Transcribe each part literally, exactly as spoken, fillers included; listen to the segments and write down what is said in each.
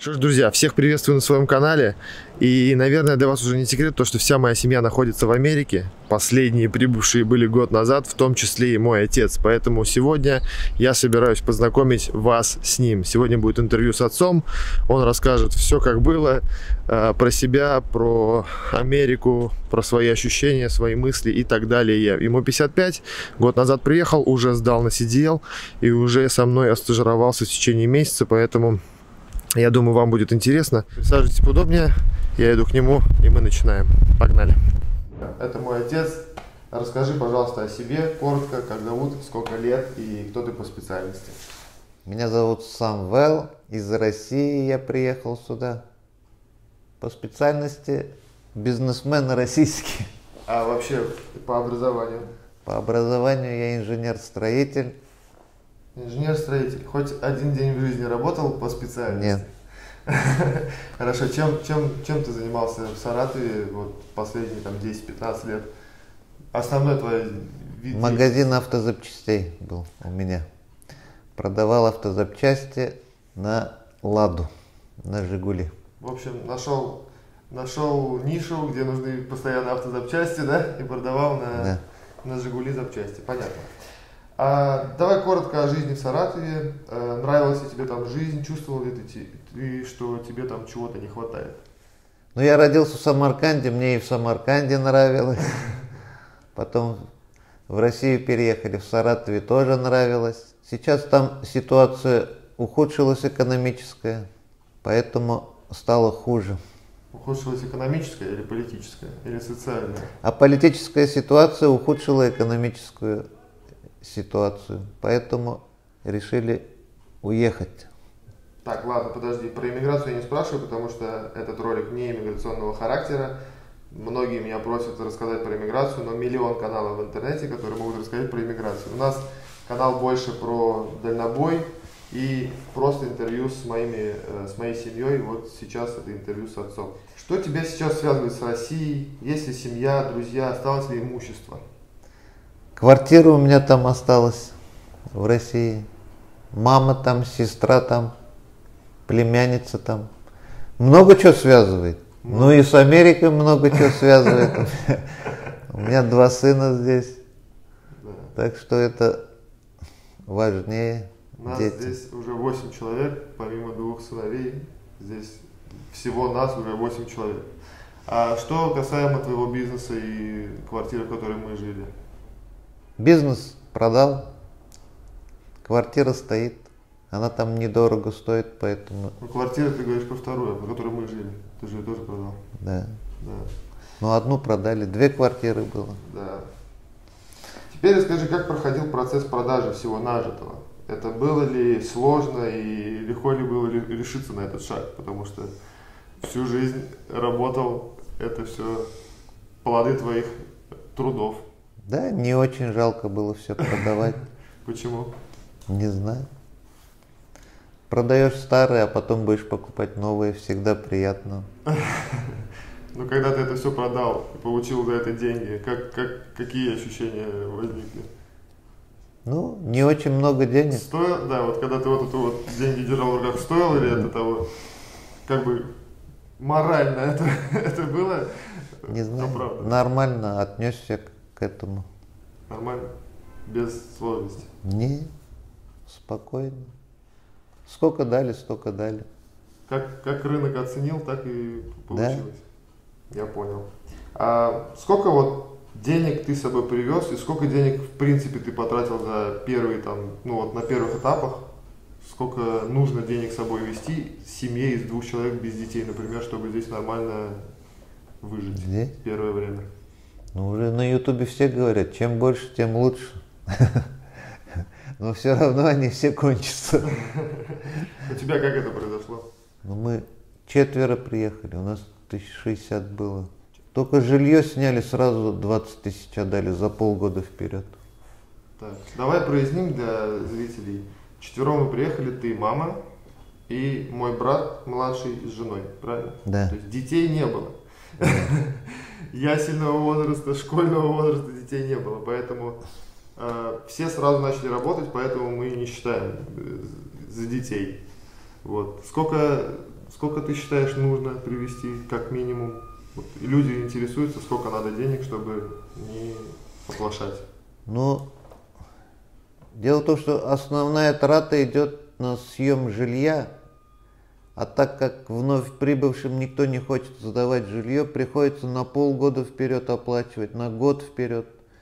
Что ж, друзья, всех приветствую на своем канале. И, наверное, для вас уже не секрет то, что вся моя семья находится в Америке. Последние прибывшие были год назад, в том числе и мой отец. Поэтому сегодня я собираюсь познакомить вас с ним. Сегодня будет интервью с отцом. Он расскажет все, как было, про себя, про Америку, про свои ощущения, свои мысли и так далее. Ему пятьдесят пять, год назад приехал, уже сдал на си ди эл и уже со мной остажировался в течение месяца, поэтому... Я думаю, вам будет интересно. Присаживайтесь поудобнее, я иду к нему, и мы начинаем. Погнали. Это мой отец. Расскажи, пожалуйста, о себе коротко, как зовут, сколько лет и кто ты по специальности. Меня зовут Самвел. Из России я приехал сюда. По специальности бизнесмен российский. А вообще по образованию? По образованию я инженер-строитель. Инженер-строитель. Хоть один день в жизни работал по специальности? Нет. Хорошо. Чем, чем, чем ты занимался в Саратове вот, последние там, десять-пятнадцать лет? Основной твой вид? Магазин автозапчастей был у меня. Продавал автозапчасти на Ладу, на Жигули. В общем, нашел, нашел нишу, где нужны постоянно автозапчасти, да? И продавал на, да. на Жигули запчасти. Понятно. А, давай коротко о жизни в Саратове. А, нравилась ли тебе там жизнь? Чувствовал ли ты, ты, что тебе там чего-то не хватает? Ну, я родился в Самарканде, мне и в Самарканде нравилось. Потом в Россию переехали, в Саратове тоже нравилось. Сейчас там ситуация ухудшилась экономическая, поэтому стало хуже. Ухудшилась экономическая или политическая, или социальная? А политическая ситуация ухудшила экономическую ситуацию, поэтому решили уехать. Так, ладно, подожди, про иммиграцию я не спрашиваю, потому что этот ролик не иммиграционного характера. Многие меня просят рассказать про иммиграцию, но миллион каналов в интернете, которые могут рассказать про иммиграцию. У нас канал больше про дальнобой и просто интервью с, моими, с моей семьей. Вот сейчас это интервью с отцом. Что тебя сейчас связывает с Россией? Есть ли семья, друзья, осталось ли имущество? Квартира у меня там осталась, в России. Мама там, сестра там, племянница там. Много чего связывает. Ну и с Америкой много чего связывает. У меня два сына здесь. Так что это важнее. Нас здесь уже восемь человек, помимо двух сыновей. Здесь всего нас уже восемь человек. А что касаемо твоего бизнеса и квартиры, в которой мы жили? Бизнес продал, квартира стоит, она там недорого стоит, поэтому... Ну, квартира, ты говоришь, про вторую, по которой мы жили, ты же ее тоже продал. Да. Да. Ну, одну продали, две квартиры было. Да. Теперь расскажи, как проходил процесс продажи всего нажитого? Это было ли сложно и легко ли было решиться на этот шаг? Потому что всю жизнь работал, это все плоды твоих трудов. Да, не очень жалко было все продавать. Почему? Не знаю. Продаешь старые, а потом будешь покупать новые, всегда приятно. Ну, когда ты это все продал и получил за это деньги, как, как, какие ощущения возникли? Ну, не очень много денег. Стоило, да, вот когда ты вот это вот деньги держал в руках, стоило ли это того? Как бы морально это, это было? Не знаю, оправдано? Нормально отнесся к этому. Нормально? Без сложностей? Не, спокойно. Сколько дали, столько дали. Как, как рынок оценил, так и получилось. Да. Я понял. А сколько вот денег ты с собой привез и сколько денег в принципе ты потратил за первые там, ну вот на первых этапах? Сколько нужно денег с собой вести семье из двух человек без детей, например, чтобы здесь нормально выжить здесь? Первое время? Ну, уже на ютубе все говорят, чем больше, тем лучше. Но все равно они все кончатся. У тебя как это произошло? Ну, мы четверо приехали, у нас тысяч шестьдесят было. Только жилье сняли, сразу двадцать тысяч отдали за полгода вперед. Так, давай проясним для зрителей. Четвером мы приехали, ты, мама и мой брат младший с женой, правильно? Да. То есть детей не было. Ясельного возраста, школьного возраста детей не было, поэтому э, все сразу начали работать, поэтому мы не считаем э, за детей. Вот. Сколько сколько ты считаешь нужно привезти, как минимум? Вот, и люди интересуются, сколько надо денег, чтобы не оплошать. Ну, дело в том, что основная трата идет на съем жилья, а так как вновь прибывшим никто не хочет сдавать жилье, приходится на полгода вперед оплачивать, на год вперед.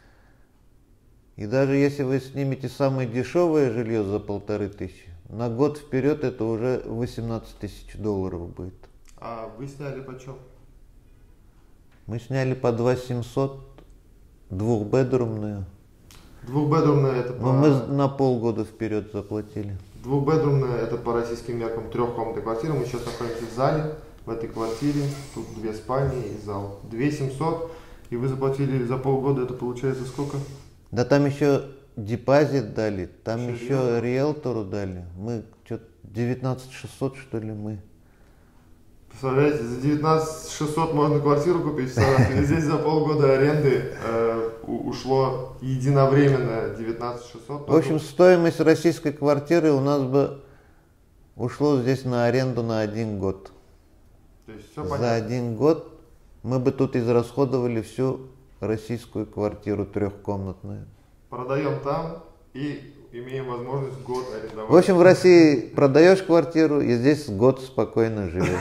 И даже если вы снимете самое дешевое жилье за полторы тысячи, на год вперед это уже восемнадцать тысяч долларов будет. А вы сняли почем? Мы сняли по два семьсот, двухбедрумную. Двухбедрумная это по... Но мы на полгода вперед заплатили. Двухбедрумная это по российским меркам трехкомнатная квартира. Мы сейчас находимся в зале, в этой квартире. Тут две спальни и зал. две семьсот. И вы заплатили за полгода, это получается сколько? Да там еще депозит дали, там Еще еще риэлтору? риэлтору дали. Мы что-то девятнадцать шестьсот что ли мы. Представляете, за девятнадцать шестьсот можно квартиру купить в Саратове. Здесь за полгода аренды э, ушло единовременно девятнадцать шестьсот. В общем, стоимость российской квартиры у нас бы ушло здесь на аренду на один год. То есть все За понятно. один год мы бы тут израсходовали всю российскую квартиру трехкомнатную. Продаем там и имеем возможность год арендовать. В общем, в России продаешь квартиру и здесь год спокойно живешь.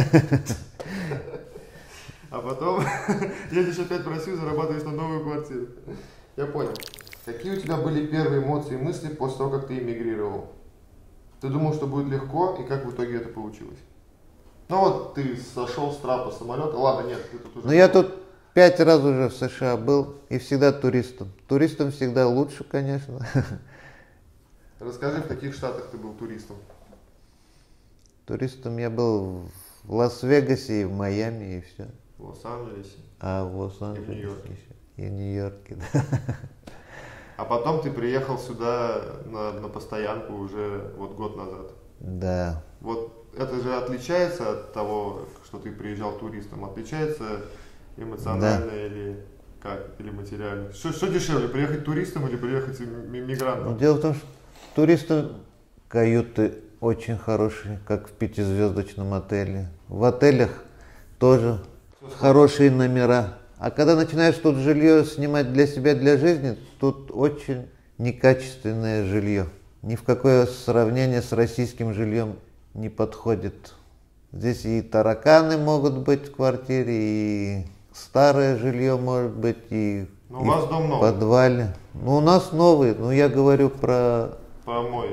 А потом едешь опять в Россию, зарабатываешь на новую квартиру. Я понял. Какие у тебя были первые эмоции и мысли после того, как ты эмигрировал? Ты думал, что будет легко, и как в итоге это получилось? Ну вот ты сошел с трапа самолета, ладно, нет, ты тут уже... Но я тут пять раз уже в США был и всегда туристом. Туристам всегда лучше, конечно. Расскажи, в каких штатах ты был туристом? Туристом я был в Лас-Вегасе и в Майами и все. В Лос-Анджелесе. А в Лос-Анджелесе И в Нью-Йорке. еще. И в Нью-Йорке, да. А потом ты приехал сюда на, на постоянку уже вот год назад. Да. Вот это же отличается от того, что ты приезжал туристом? Отличается эмоционально Да. или как? Или материально? Что, что дешевле, приехать туристом или приехать ми- мигрантом? Но дело в том, что туристам каюты очень хорошие, как в пятизвездочном отеле. В отелях тоже хорошие номера. А когда начинаешь тут жилье снимать для себя, для жизни, тут очень некачественное жилье. Ни в какое сравнение с российским жильем не подходит. Здесь и тараканы могут быть в квартире, и старое жилье может быть, и, Но у и вас дом в новый. подвале. Ну, у нас новый, но я говорю про, По-моему.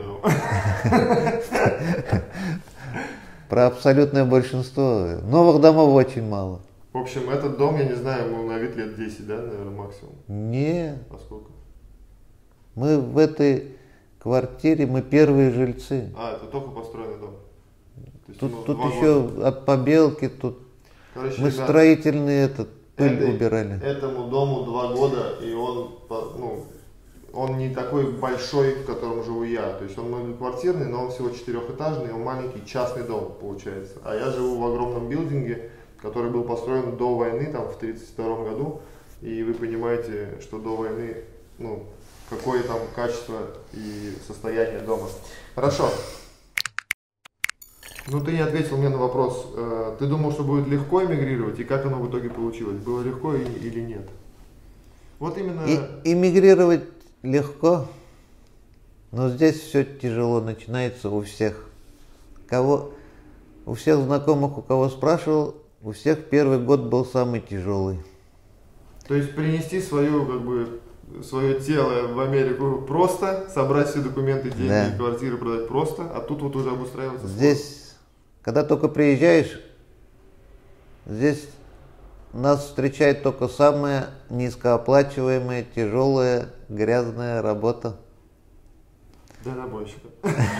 про абсолютное большинство. Новых домов очень мало. В общем, этот дом, я не знаю, ему на вид лет десять, да, наверное, максимум. Не, А сколько? мы в этой квартире, мы первые жильцы. А, это только построенный дом. То есть Тут, ему тут два еще года. от побелки, тут Короче, мы ребят, строительный этот, пыль этой- убирали. Этому дому два года, и он, по- ну, он не такой большой, в котором живу я. То есть он многоквартирный, но он всего четырехэтажный, он маленький частный дом получается. А я живу в огромном билдинге, который был построен до войны, там, в тридцать втором году. И вы понимаете, что до войны, ну, какое там качество и состояние дома. Хорошо. Ну, ты не ответил мне на вопрос. Э, Ты думал, что будет легко эмигрировать, и как оно в итоге получилось? Было легко и- или нет? Вот именно... И эмигрировать легко, но здесь все тяжело начинается у всех. Кого, у всех знакомых, у кого спрашивал, у всех первый год был самый тяжелый. То есть принести свою, как бы, свое тело в Америку просто, собрать все документы, деньги, Да. квартиры продать просто, а тут вот уже обустраиваться сложно. Здесь, когда только приезжаешь, здесь нас встречает только самая низкооплачиваемая, тяжелая, грязная работа. Дальнобойщиком.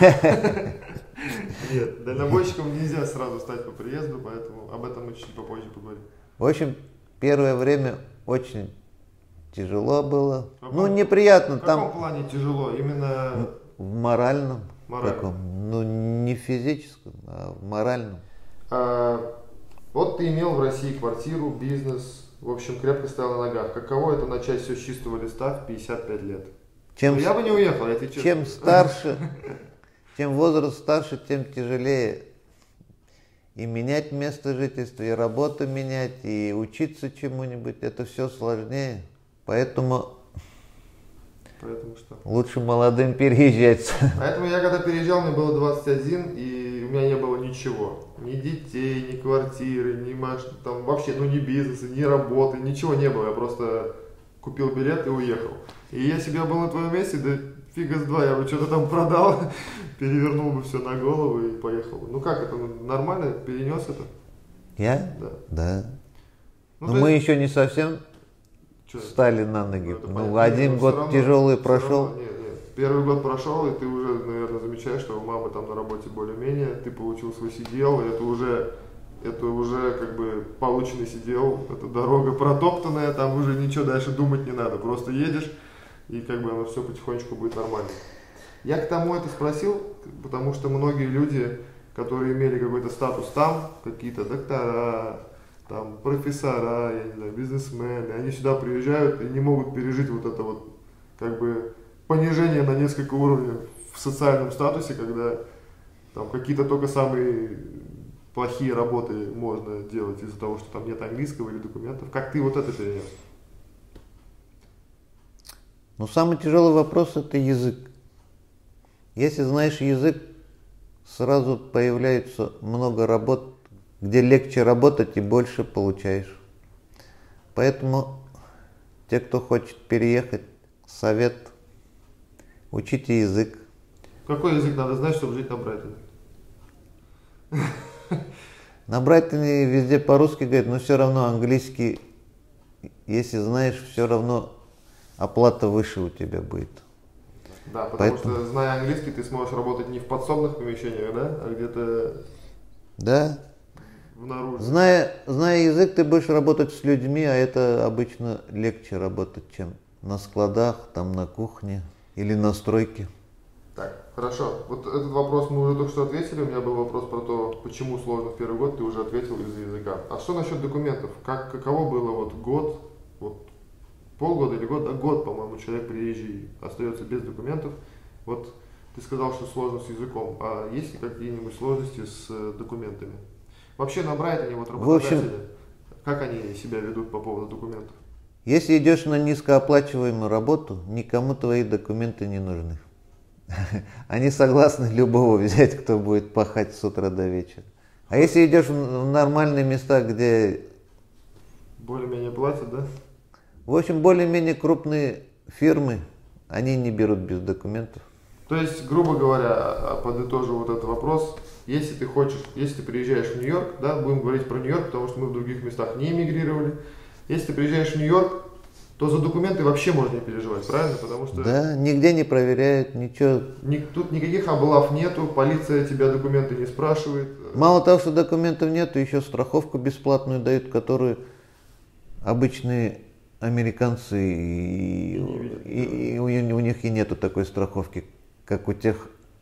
Нет, дальнобойщиком нельзя сразу стать по приезду, поэтому об этом мы чуть попозже поговорим. В общем, первое время очень тяжело было. В каком- Ну, неприятно В каком там плане тяжело? Именно в моральном, Морально. таком, ну, не физическом, а в моральном. а, вот ты имел в России квартиру, бизнес, в общем, крепко стоял на ногах. Каково это начать все с чистого листа в пятьдесят пять лет? Чем, Ну, я бы не уехал, я тебе честно. чем старше, чем возраст старше, тем тяжелее. И менять место жительства, и работу менять, и учиться чему-нибудь, это все сложнее. Поэтому, Поэтому что? лучше молодым переезжать. Поэтому я когда переезжал, мне было двадцать один, и у меня не было ничего. Ни детей, ни квартиры, ни маш... там вообще, ну ни бизнеса, ни работы, ничего не было. Я просто купил билет и уехал. И если бы я был на твоем месте, да фига с два, я бы что-то там продал, перевернул бы все на голову и поехал. Ну как это, нормально перенес это? Я? Да. Да. Ну, Но то мы есть- еще не совсем Чё? встали на ноги. Ну, это Ну, понятно. один Нет, год всё равно- тяжелый всё прошел. равно- нет, нет. Первый год прошел, и ты уже, наверное, замечаешь, что у мамы там на работе более-менее, ты получил свой сидел, и это уже, это уже как бы полученный сидел, это дорога протоптанная, там уже ничего дальше думать не надо, просто едешь, и как бы оно все потихонечку будет нормально. Я к тому это спросил, потому что многие люди, которые имели какой-то статус там, какие-то доктора, там, профессора, я не знаю, бизнесмены, они сюда приезжают и не могут пережить вот это вот, как бы, понижение на несколько уровней в социальном статусе, когда там какие-то только самые плохие работы можно делать из-за того, что там нет английского или документов. Как ты вот это перенес? Но самый тяжелый вопрос – это язык. Если знаешь язык, сразу появляется много работ, где легче работать и больше получаешь. Поэтому те, кто хочет переехать, совет – учите язык. Какой язык надо знать, чтобы жить на Брайтоне? На Брайтоне везде по-русски говорят, но все равно английский, если знаешь, все равно оплата выше у тебя будет. Да, потому Поэтому- что, зная английский, ты сможешь работать не в подсобных помещениях, да, а где-то Да? внаружи. Зная, зная язык, ты будешь работать с людьми, а это обычно легче работать, чем на складах, там на кухне или на стройке. Так, хорошо. Вот этот вопрос мы уже только что ответили. У меня был вопрос про то, почему сложно в первый год, ты уже ответил из-за языка. А что насчет документов? Как, каково было вот год, вот полгода или год, да, год, по-моему, человек приезжий остается без документов. Вот ты сказал, что сложно с языком. А есть ли какие-нибудь сложности с э, документами? Вообще на Брайтоне вот В общем- работодатели, как они себя ведут по поводу документов? Если идешь на низкооплачиваемую работу, никому твои документы не нужны. Они согласны любого взять, кто будет пахать с утра до вечера. А если идешь в нормальные места, где, Более-менее платят, да? в общем, более-менее крупные фирмы, они не берут без документов. То есть, грубо говоря, подытожу вот этот вопрос, если ты хочешь, если ты приезжаешь в Нью-Йорк, да, будем говорить про Нью-Йорк, потому что мы в других местах не эмигрировали, если ты приезжаешь в Нью-Йорк, то за документы вообще можно не переживать, правильно? Потому что Да, нигде не проверяют, ничего. ни- тут никаких облав нету, полиция тебя документы не спрашивает. Мало того, что документов нет, еще страховку бесплатную дают, которую обычные американцы, и, Не видят, и- и у, у них и нету такой страховки, как у тех,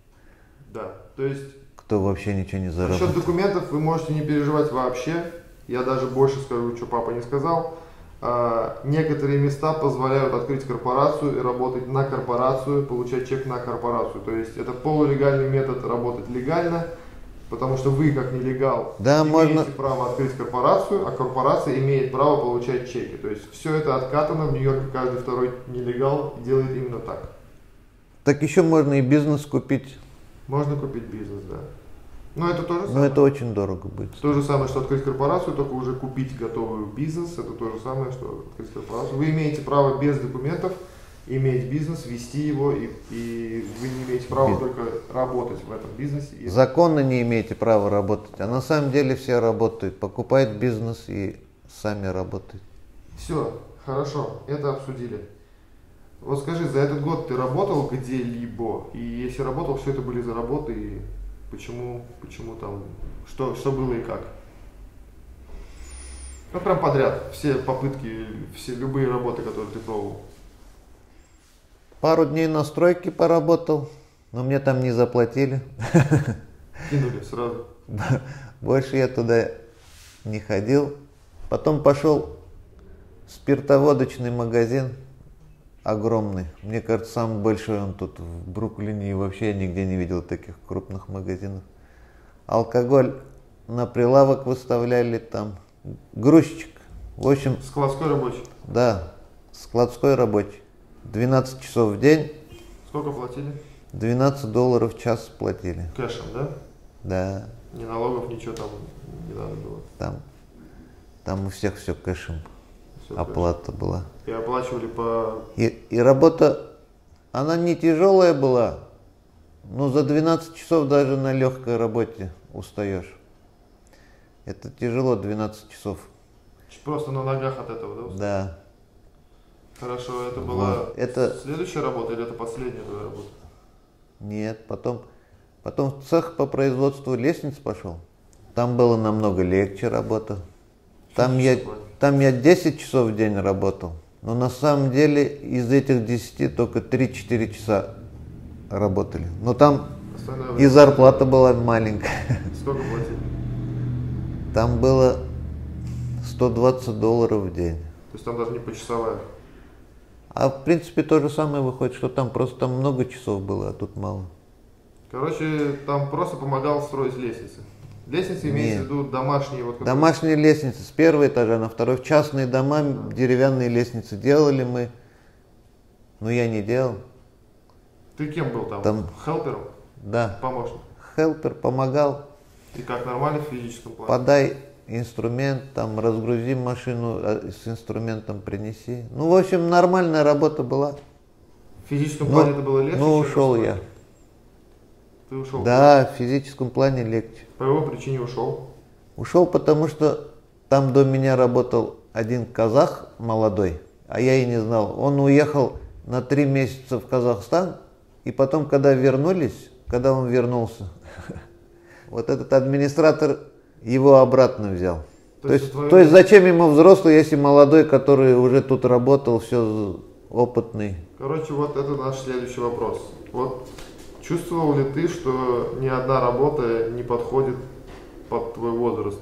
Да, то есть кто вообще ничего не насчет заработает. документов вы можете не переживать вообще. Я даже больше скажу, что папа не сказал. А, некоторые места позволяют открыть корпорацию и работать на корпорацию, получать чек на корпорацию. То есть это полулегальный метод работать легально, потому что вы, как нелегал, Да, имеете можно- право открыть корпорацию, а корпорация имеет право получать чеки. То есть все это откатано, в Нью-Йорке каждый второй нелегал делает именно так. Так еще можно и бизнес купить, Можно купить бизнес, да. Но это то же но самое. это очень дорого будет. То же самое, что открыть корпорацию, только уже купить готовый бизнес, это то же самое, что открыть корпорацию. Вы имеете право без документов иметь бизнес, вести его, и, и вы не имеете права Бизнес. только работать в этом бизнесе. И- Законно не имеете права работать, а на самом деле все работают, покупают бизнес и сами работают. Все, хорошо, это обсудили. Вот скажи, за этот год ты работал где-либо? И если работал, что это были за работы, и почему, почему там, что, что было и как? Ну, прям подряд, все попытки, все любые работы, которые ты пробовал. Пару дней на стройке поработал, но мне там не заплатили. Кинули сразу. Больше я туда не ходил. Потом пошел в спиртоводочный магазин огромный. Мне кажется, самый большой он тут в Бруклине, и вообще я нигде не видел таких крупных магазинов. Алкоголь на прилавок выставляли там, грузчик. В общем, Складской рабочий? Да, складской рабочий. двенадцать часов в день. Сколько платили? двенадцать долларов в час платили. Кэшем, да? Да. Ни налогов, ничего там не надо было? Там, там у всех все кэшем. Все Оплата кэшем. была. И оплачивали по... И, и работа, она не тяжелая была, но за двенадцать часов даже на легкой работе устаешь. Это тяжело, двенадцать часов. Просто на ногах от этого, да? Да. Хорошо, это была Вот. Это... следующая работа или это последняя твоя работа? Нет, потом, потом в цех по производству лестниц пошел. Там было намного легче работа. Там я, там я десять часов в день работал. Но на самом деле из этих десяти только три-четыре часа работали. Но там и зарплата была маленькая. Сколько платили? Там было сто двадцать долларов в день. То есть там даже не почасовая? А в принципе то же самое выходит, что там просто там много часов было, а тут мало. Короче, там просто помогал строить лестницы. Лестницы имеется в виду домашние? Вот домашние лестницы с первого этажа на второй. В частные дома а. деревянные лестницы делали мы, но я не делал. Ты кем был там? там Хелпером? Да. Помощник? Хелпер, помогал. И как, нормально в физическом плане? Подай инструмент, там разгрузи машину с инструментом, принеси. Ну, в общем, нормальная работа была. В физическом плане ну, это было легче? Ну, ушел я. Ты ушел? Да, в физическом плане легче. По его причине ушел? Ушел, потому что там до меня работал один казах молодой, а я и не знал. Он уехал на три месяца в Казахстан, и потом, когда вернулись, когда он вернулся, вот этот администратор его обратно взял. То, то, есть, твое... то есть зачем ему взрослый, если молодой, который уже тут работал, все опытный? Короче, вот это наш следующий вопрос. Вот чувствовал ли ты, что ни одна работа не подходит под твой возраст?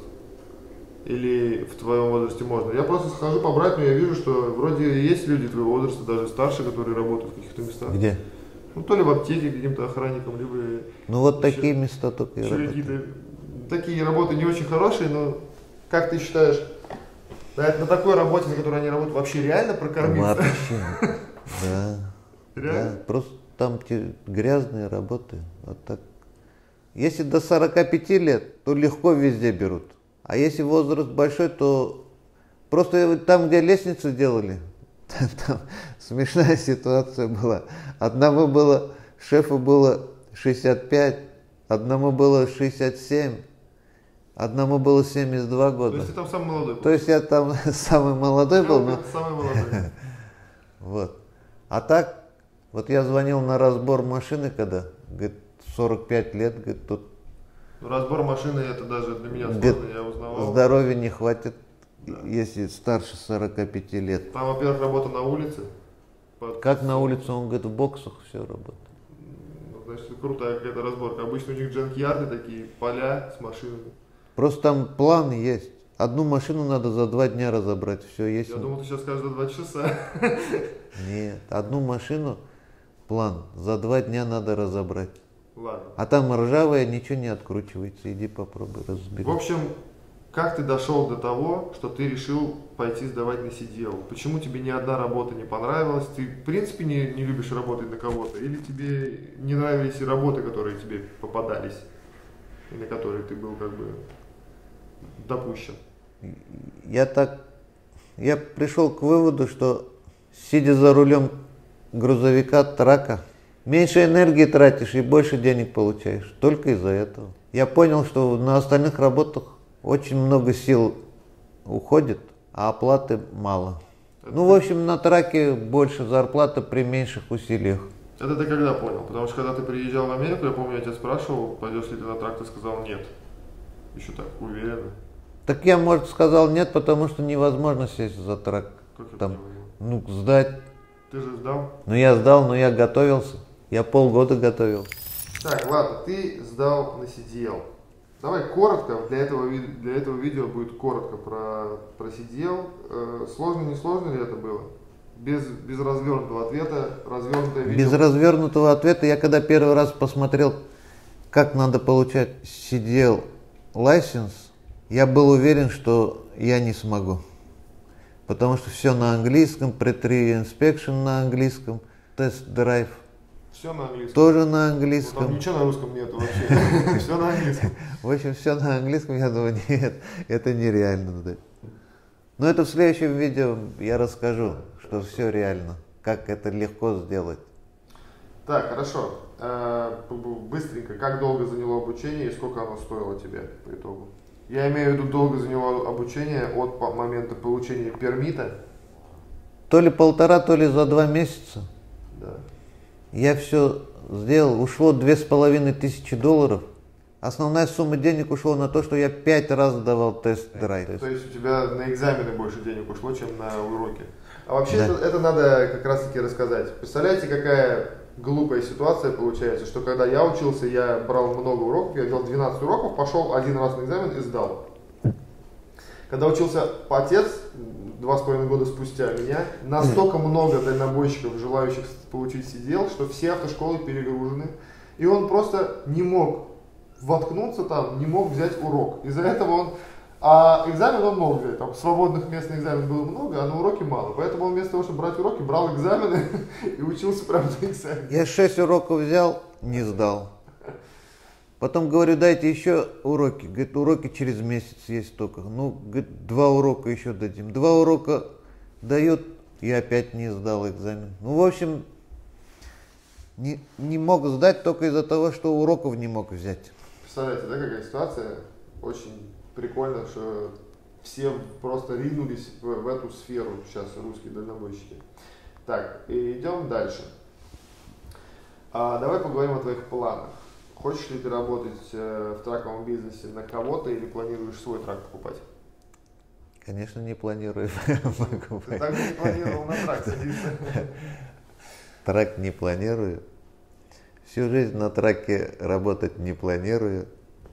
Или в твоем возрасте можно? Я просто схожу побрать, но я вижу, что вроде есть люди твоего возраста, даже старше, которые работают в каких-то местах. Где? Ну, то ли в аптеке каким-то охранником, либо... Ну, вот еще, такие места только и работают. Такие работы не очень хорошие, но как ты считаешь, на, на такой работе, на которой они работают, вообще реально прокормиться? Вообще, да. Реально? Да, просто там те грязные работы. Вот так. Если до сорока пяти лет, то легко везде берут. А если возраст большой, то просто там, где лестницы делали, там смешная ситуация была. Одному было, шефу было шестьдесят пять, одному было шестьдесят семь, одному было семьдесят два года. То есть ты там самый молодой был? То есть я там самый молодой был, но... Самый молодой. Вот. А так, вот я звонил на разбор машины, когда, говорит, сорок пять лет, говорит, тут... Разбор машины, это даже для меня сложно, я узнавал. Здоровья не хватит, да. Если старше сорока пяти лет. Там, во-первых, работа на улице. Под... Как на улице? Он говорит, в боксах все работает. Ну, значит, крутая какая-то разборка. Обычно у них джанк-ярды такие, поля с машинами. Просто там план есть. Одну машину надо за два дня разобрать, все есть. Я думал, ты сейчас скажешь за два часа. Нет, одну машину, план, за два дня надо разобрать. Ладно. А там ржавая, ничего не откручивается, иди попробуй разбери. В общем, как ты дошел до того, что ты решил пойти сдавать на сидел? Почему тебе ни одна работа не понравилась? Ты в принципе не, не любишь работать на кого-то? Или тебе не нравились и работы, которые тебе попадались? И на которые ты был как бы допущен? Я так, я пришел к выводу, что сидя за рулем грузовика, трака, меньше энергии тратишь и больше денег получаешь. Только из-за этого. Я понял, что на остальных работах очень много сил уходит, а оплаты мало. Это ну, в общем, на траке больше зарплата при меньших усилиях. Это ты когда понял? Потому что когда ты приезжал в Америку, я помню, я тебя спрашивал, пойдешь ли ты на трак, ты сказал нет. Еще так уверенно. Так я, может, сказал нет, потому что невозможно сесть за трак. Как это там, ну, сдать. Ты же сдал? Ну, я сдал, но я готовился. Я полгода готовил. Так, ладно, ты сдал на си ди эл. Давай коротко, для этого, для этого видео будет коротко про, про си ди эл. Э, сложно, не сложно ли это было? Без, без развернутого ответа, развернутое видео. Без развернутого ответа я когда первый раз посмотрел, как надо получать си ди эл license, я был уверен, что я не смогу. Потому что все на английском, pre-entry inspection на английском, тест-драйв. Все на английском? Тоже на английском. Ну, там ничего на русском нету вообще. Все на английском. В общем, все на английском, я думаю, нет, это нереально. Но это в следующем видео я расскажу, что все реально, как это легко сделать. Так, хорошо. Быстренько, как долго заняло обучение и сколько оно стоило тебе по итогу? Я имею в виду, долго заняло обучение от момента получения пермита? То ли полтора, то ли за два месяца. Да. Я все сделал, ушло две с половиной тысячи долларов. Основная сумма денег ушла на то, что я пять раз давал тест-драйв. То есть у тебя на экзамены больше денег ушло, чем на уроки. А вообще Да. это, это надо как раз таки рассказать. Представляете, какая глупая ситуация получается, что когда я учился, я брал много уроков, я делал двенадцать уроков, пошел один раз на экзамен и сдал. Когда учился отец, два с половиной года спустя меня, настолько много дальнобойщиков, желающих получить сидел, что все автошколы перегружены, и он просто не мог воткнуться там, не мог взять урок. Из-за этого он... А экзамен он мог взять, там свободных мест на экзамен было много, а на уроки мало. Поэтому он вместо того, чтобы брать уроки, брал экзамены и учился прямо на экзамене. Я шесть уроков взял, не сдал. Потом говорю, дайте еще уроки. Говорит, уроки через месяц есть только. Ну, говорит, два урока еще дадим. Два урока дают, и опять не сдал экзамен. Ну, в общем, не, не мог сдать только из-за того, что уроков не мог взять. Представляете, да, какая ситуация? Очень прикольно, что все просто ринулись в, в эту сферу сейчас, русские дальнобойщики. Так, и идем дальше. А, давай поговорим о твоих планах. Хочешь ли ты работать э, в траковом бизнесе на кого-то или планируешь свой трак покупать? Конечно, не планирую покупать. Ты так же не планировал на трак садиться. Трак не планирую. Всю жизнь на траке работать не планирую.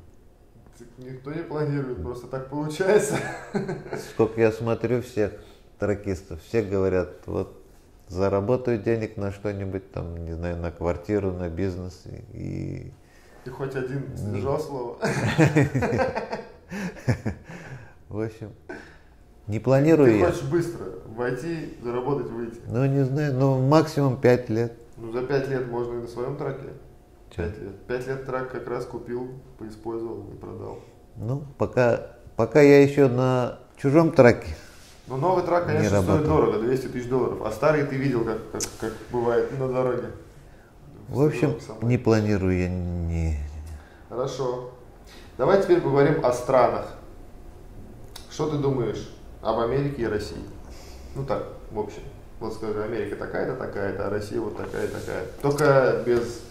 Никто не планирует, просто так получается. Сколько я смотрю всех тракистов, все говорят, вот заработаю денег на что-нибудь, там, не знаю, на квартиру, на бизнес. И... Ты хоть один сдержал слово? В общем, не планирую я. Ты хочешь быстро войти, заработать, выйти? Ну, не знаю, ну, максимум пять лет. Ну, за пять лет можно и на своем траке. Че? Пять лет. Пять лет трак как раз купил, поиспользовал и продал. Ну, пока, пока я еще на чужом траке. Но новый трак, конечно, Не стоит работал. дорого, двести тысяч долларов. А старый ты видел, как, как, как бывает на дороге. В общем, не планирую я не... Хорошо. Давай теперь поговорим о странах. Что ты думаешь об Америке и России? Ну так, в общем. Вот скажи, Америка такая-то, такая-то, а Россия вот такая-то, такая. Только без...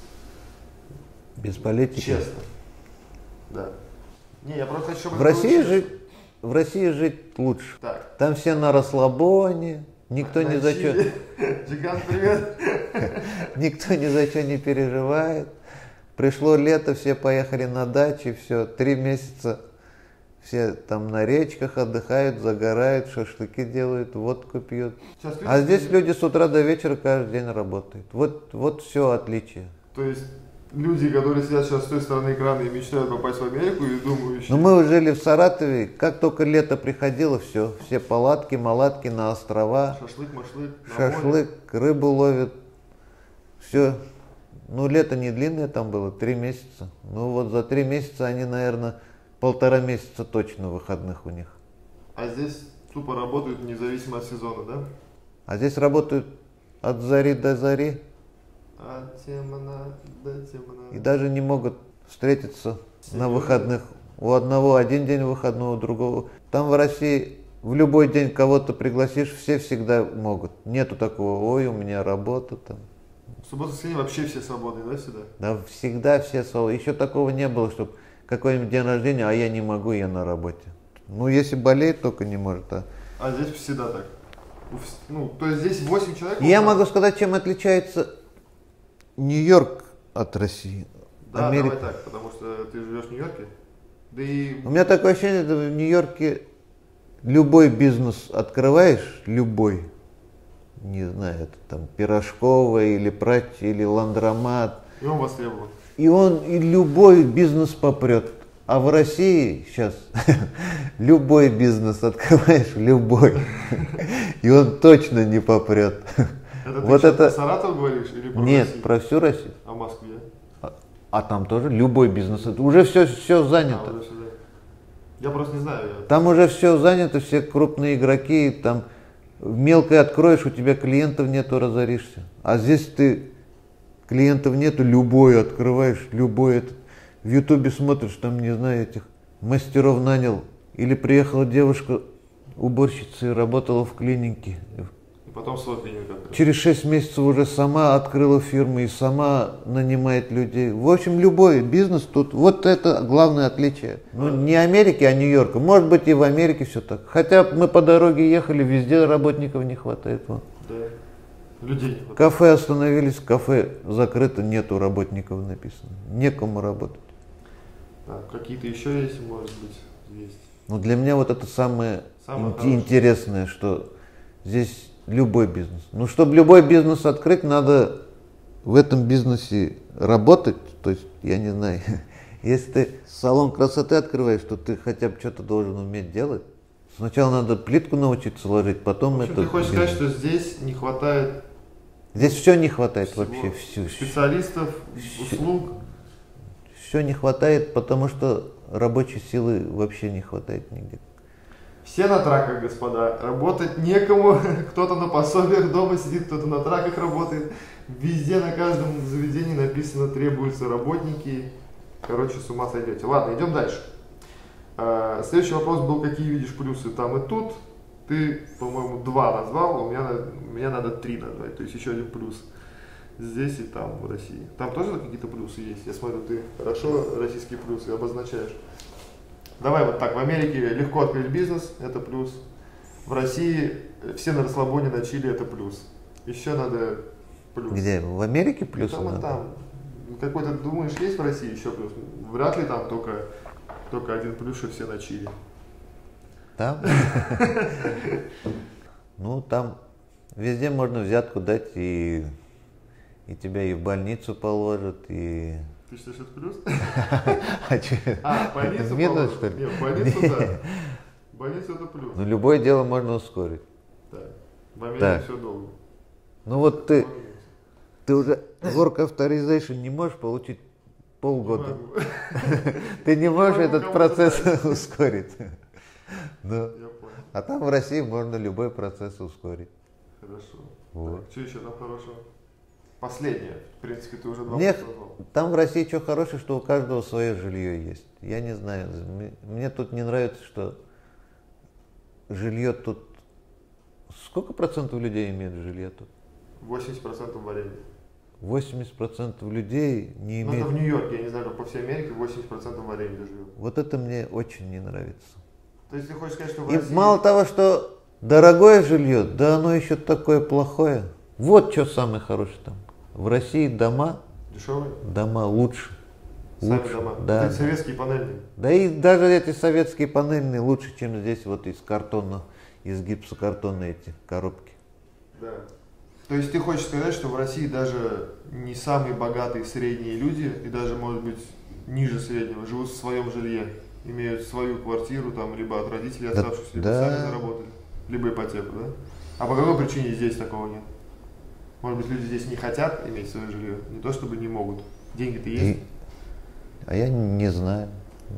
Без политики. Честно. Да. Не, я просто хочу, чтобы В это было России честно. жить, в России жить лучше. Так. Там все на расслабоне, никто ни за что, Гигант, привет. никто ни за что не переживает. Пришло лето, все поехали на дачи, все, три месяца все там на речках отдыхают, загорают, шашлыки делают, водку пьют. Сейчас люди- А здесь люди с утра до вечера каждый день работают. Вот, вот все отличие. То есть люди, которые сидят сейчас с той стороны экрана и мечтают попасть в Америку и думающие... Но мы жили в Саратове, как только лето приходило, все, все палатки, малатки на острова, Шашлык, машлык, на море. шашлык, рыбу ловят, все. Ну, лето не длинное там было, три месяца. Ну, вот за три месяца они, наверное, полтора месяца точно выходных у них. А здесь тупо работают независимо от сезона, да? А здесь работают от зари до зари А темно, да темно. и даже не могут встретиться на выходных. У одного один день выходного, у другого. Там в России в любой день кого-то пригласишь, все всегда могут. Нету такого, ой, у меня работа там. В субботу, воскресенье вообще все свободные, да, всегда? Да всегда все свободны. Еще такого не было, чтобы какой-нибудь день рождения, а я не могу, я на работе. Ну, если болеет, только не может. А, А здесь всегда так. У вс- Ну, то есть здесь восемь человек? я вот могу так? сказать, чем отличается Нью-Йорк от России. Да, Америка. давай так, потому что ты живешь в Нью-Йорке. Да и... У меня такое ощущение, что в Нью-Йорке любой бизнес открываешь, любой, не знаю, это там пирожковая или прачь, или ландромат, И он востребован. и он и любой бизнес попрет. А в России сейчас любой бизнес открываешь, любой, и он точно не попрет. Это вот ты это... про Саратов говоришь или про Нет, Россию? про всю Россию. А в Москве? А, а там тоже любой бизнес. Уже все, все занято. А, уже все занято. Я просто не знаю. Я... Там уже все занято, все крупные игроки. Там мелкое откроешь, у тебя клиентов нету, разоришься. А здесь ты клиентов нету, любой открываешь, любой этот. В Ютубе смотришь, там, не знаю, этих мастеров нанял. Или приехала девушка, уборщица, и работала в клинике. И потом свой клиник открыл. Через шесть месяцев уже сама открыла фирму и сама нанимает людей. В общем, любой бизнес тут, вот это главное отличие. Ну, не Америки, а Нью-Йорка. Может быть, и в Америке все так. Хотя мы по дороге ехали, везде работников не хватает. Вот. Да. Людей не хватает. Кафе остановились, кафе закрыто, нету работников написано. Некому работать. Так, какие-то еще есть, может быть, есть. Но для меня вот это самое, Самое ин- интересное, что здесь любой бизнес. Ну, чтобы любой бизнес открыть, надо в этом бизнесе работать. То есть, я не знаю, если ты салон красоты открываешь, то ты хотя бы что-то должен уметь делать. Сначала надо плитку научиться ложить, потом В общем, это... ты хочешь бизнес. сказать, что здесь не хватает Здесь все не хватает всего, вообще. Все, специалистов, услуг. все не хватает, потому что рабочей силы вообще не хватает нигде. Все на траках, господа. Работать некому. Кто-то на пособиях дома сидит, кто-то на траках работает. Везде, на каждом заведении написано, требуются работники. Короче, с ума сойдете. Ладно, идем дальше. А, следующий вопрос был, какие видишь плюсы там и тут. Ты, по-моему, два назвал, а у меня, у меня надо три назвать. То есть еще один плюс. Здесь и там, в России. Там тоже какие-то плюсы есть? Я смотрю, ты хорошо российские плюсы обозначаешь. Давай вот так, в Америке легко открыть бизнес, это плюс. В России все на расслабоне, на чили, это плюс. Еще надо плюс. Где? В Америке И плюсы там, и надо? там. Какой-то, думаешь, есть в России еще плюс? Вряд ли там только, только один плюс, что все на чили. Там? Ну, там везде можно взятку дать, и, и тебя и в больницу положат, и... Ты считаешь, это плюс? А, че? А, больницу Минус, положат? что ли? Нет, больницу, да. Больницу это плюс. Ну, любое дело можно ускорить. Так. В Америке Так. все долго. Ну, вот ты, ты уже work authorization не можешь получить полгода. могу. Ты не можешь могу этот кому-то процесс дать. ускорить. Ну, Я понял. а там в России можно любой процесс ускорить. Хорошо. Вот. Так, что еще там хорошего? Последнее. В принципе, ты уже два Мне, раза назвал. там в России что хорошее, что у каждого свое жилье есть. Я не знаю, мне, мне тут не нравится, что жилье тут... Сколько процентов людей имеют жилье тут? восемьдесят процентов в аренде. восемьдесят процентов людей не Ну, это имеют... в Нью-Йорке, я не знаю, как по всей Америке восемьдесят процентов в аренде живет. Вот это мне очень не нравится. То есть ты хочешь сказать, что в И России... мало того, что дорогое жилье, да оно еще такое плохое. Вот что самое хорошее там. В России дома, Дешевые? дома лучше. Сами лучше. дома. Да, Это советские панельные. да и даже эти советские панельные лучше, чем здесь вот из картона, из гипсокартона эти коробки. Да. То есть ты хочешь сказать, что в России даже не самые богатые средние люди, и даже, может быть, ниже среднего, живут в своем жилье, имеют свою квартиру, там, либо от родителей Да, оставшихся, либо да. сами заработали, либо ипотеку, да? А по какой причине здесь такого нет? Может быть, люди здесь не хотят иметь свое жилье, не то чтобы не могут. Деньги-то есть. И- А я не знаю.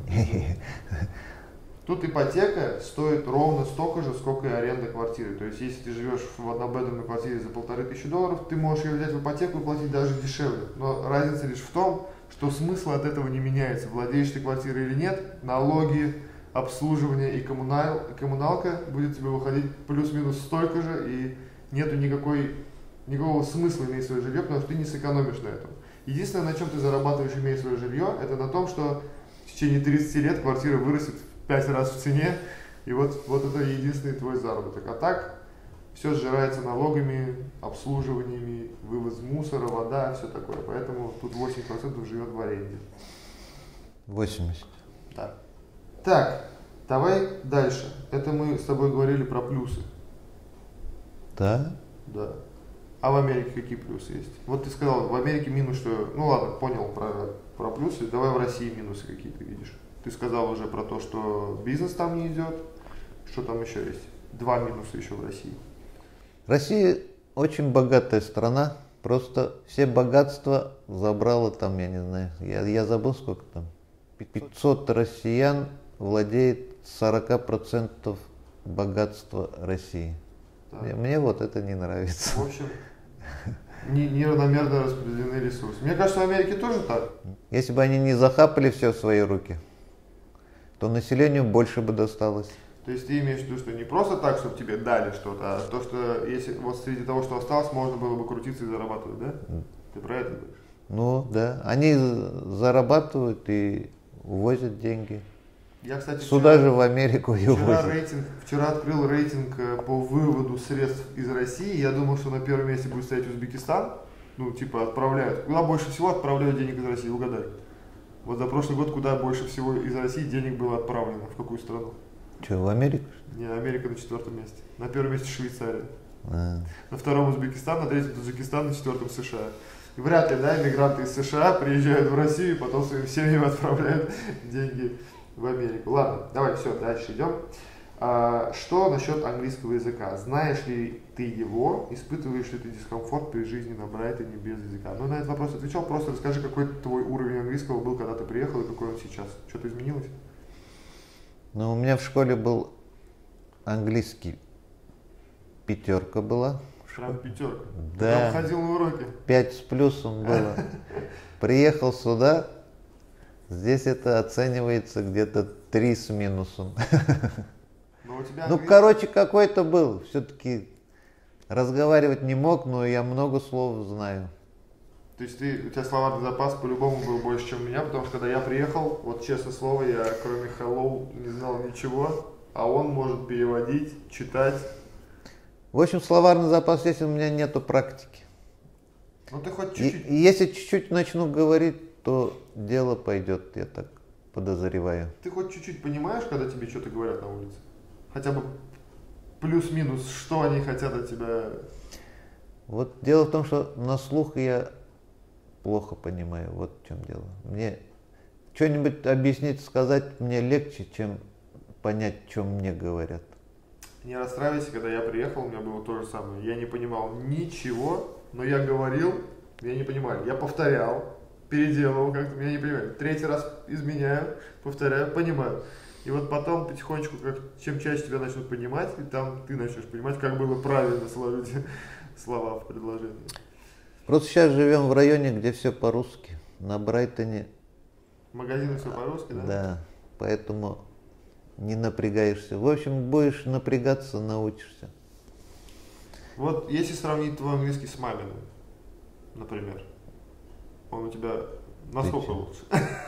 Тут ипотека стоит ровно столько же, сколько и аренда квартиры. То есть, если ты живешь в однобедрумной квартире за полторы тысячи долларов, ты можешь ее взять в ипотеку и платить даже дешевле. Но разница лишь в том, что смысл от этого не меняется. Владеешь ты квартирой или нет, налоги, обслуживание и коммунал, коммуналка будет тебе выходить плюс-минус столько же, и нету никакой, никакого смысла иметь свое жилье, потому что ты не сэкономишь на этом. Единственное, на чем ты зарабатываешь, имея свое жилье, это на том, что в течение тридцати лет квартира вырастет в пять раз в цене, и вот, вот это единственный твой заработок. А так все сжирается налогами, обслуживаниями, вывоз мусора, вода, все такое. Поэтому тут восемь процентов живет в аренде. восемьдесят. Да. Так, давай дальше. Это мы с тобой говорили про плюсы. Да? Да. А в Америке какие плюсы есть? Вот ты сказал, в Америке минус, что... Ну ладно, понял про, про плюсы. Давай в России минусы какие ты видишь. Ты сказал уже про то, что бизнес там не идет. Что там еще есть? Два минуса еще в России. Россия очень богатая страна. Просто все богатства забрала там, я не знаю, я, я забыл сколько там. пятьсот россиян владеет сорок процентов богатства России. Мне, мне вот это не нравится. В общем, неравномерно распределены ресурсы. Мне кажется, в Америке тоже так. Если бы они не захапали все в свои руки, то населению больше бы досталось. То есть ты имеешь в виду, что не просто так, чтобы тебе дали что-то, а то, что если вот среди того, что осталось, можно было бы крутиться и зарабатывать, да? Ты про это говоришь? Ну, да. Они зарабатывают и увозят деньги. Я, кстати, Сюда вчера, же в Америку и вчера, увозят. рейтинг, вчера открыл рейтинг по выводу средств из России. Я думал, что на первом месте будет стоять Узбекистан. Ну, типа, отправляют. Куда больше всего отправляют денег из России? Угадай. Вот за прошлый год куда больше всего из России денег было отправлено? В какую страну? Что, в Америку? Не, Америка на четвертом месте. На первом месте Швейцария. А. На втором Узбекистан, на третьем Таджикистан, на четвертом США. И вряд ли, да, иммигранты из США приезжают в Россию и потом своим семьям отправляют деньги в Америку. Ладно, давай, все, дальше идем. А, что насчет английского языка? Знаешь ли ты его? Испытываешь ли ты дискомфорт при жизни на Брайтоне без языка? Ну, на этот вопрос отвечал. Просто расскажи, какой твой уровень английского был, когда ты приехал, и какой он сейчас. Что-то изменилось? Ну, у меня в школе был английский, пятерка была. Прям пятерка? Да. Ты ходил на уроки? Пять с плюсом было. Приехал сюда, здесь это оценивается где-то три с минусом. Но у тебя Ну, английский... короче, какой-то был. Все-таки разговаривать не мог, но я много слов знаю. То есть ты, у тебя словарный запас по-любому был больше, чем у меня, потому что когда я приехал, вот честное слово, я кроме hello не знал ничего, а он может переводить, читать. В общем, словарный запас есть, у меня нету практики. Ну ты хоть И, чуть-чуть. и если чуть-чуть начну говорить, то дело пойдет, я так подозреваю. Ты хоть чуть-чуть понимаешь, когда тебе что-то говорят на улице? Хотя бы плюс-минус, что они хотят от тебя? Вот дело в том, что на слух я плохо понимаю, вот в чем дело. Мне что-нибудь объяснить, сказать мне легче, чем понять, о чем мне говорят. Не расстраивайся, когда я приехал, у меня было то же самое. Я не понимал ничего, но я говорил, меня не понимали. Я повторял, переделывал как-то, меня не понимали. Третий раз изменяю, повторяю, понимаю. И вот потом потихонечку, как, чем чаще тебя начнут понимать, и там ты начнешь понимать, как было правильно сложить слова в предложении. Просто сейчас живем в районе, где все по-русски. На Брайтоне. В магазинах все по-русски, да? Да, поэтому не напрягаешься. В общем, будешь напрягаться, научишься. Вот если сравнить твой английский с маминым, например, он у тебя насколько лучше?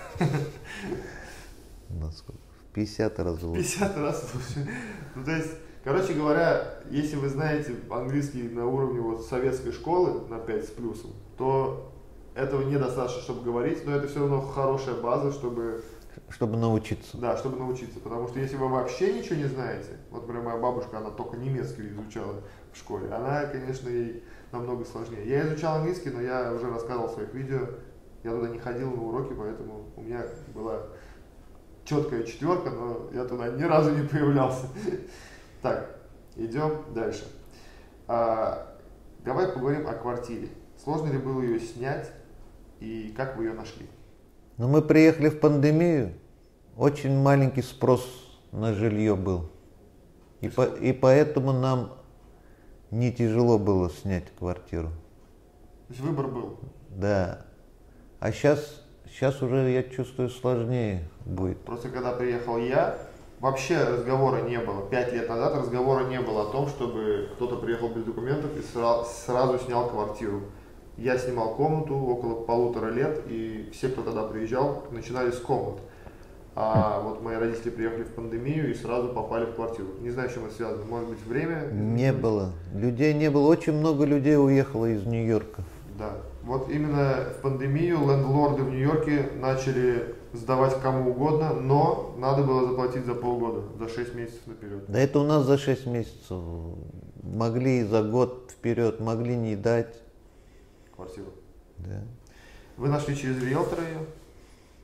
Насколько? В пятьдесят раз лучше. пятьдесят раз лучше. Ну, то есть, короче говоря, если вы знаете английский на уровне вот советской школы на пять с плюсом, то этого недостаточно, чтобы говорить, но это все равно хорошая база, чтобы... Чтобы научиться. Да, чтобы научиться. Потому что если вы вообще ничего не знаете, вот, например, моя бабушка, она только немецкий изучала в школе, она, конечно, ей намного сложнее. Я изучал английский, но я уже рассказывал в своих видео, я туда не ходил на уроки, поэтому у меня была четкая четверка, но я туда ни разу не появлялся. Так, идем дальше. А, давай поговорим о квартире. Сложно ли было ее снять и как вы ее нашли? Но мы приехали в пандемию, очень маленький спрос на жилье был. И, по, и поэтому нам не тяжело было снять квартиру. То есть выбор был? Да. А сейчас, сейчас уже, я чувствую, сложнее будет. Просто когда приехал я, вообще разговора не было. Пять лет назад разговора не было о том, чтобы кто-то приехал без документов и сразу, сразу снял квартиру. Я снимал комнату около полутора лет, и все, кто тогда приезжал, начинали с комнат. А вот мои родители приехали в пандемию и сразу попали в квартиру. Не знаю, с чем это связано. Может быть, время? Не было. Людей не было. Очень много людей уехало из Нью-Йорка. Да. Вот именно в пандемию лендлорды в Нью-Йорке начали сдавать кому угодно, но надо было заплатить за полгода, за шесть месяцев наперед. Да это у нас за шесть месяцев. Могли и за год вперед, могли не дать. Квартиру. Да. Вы нашли через риэлтора ее?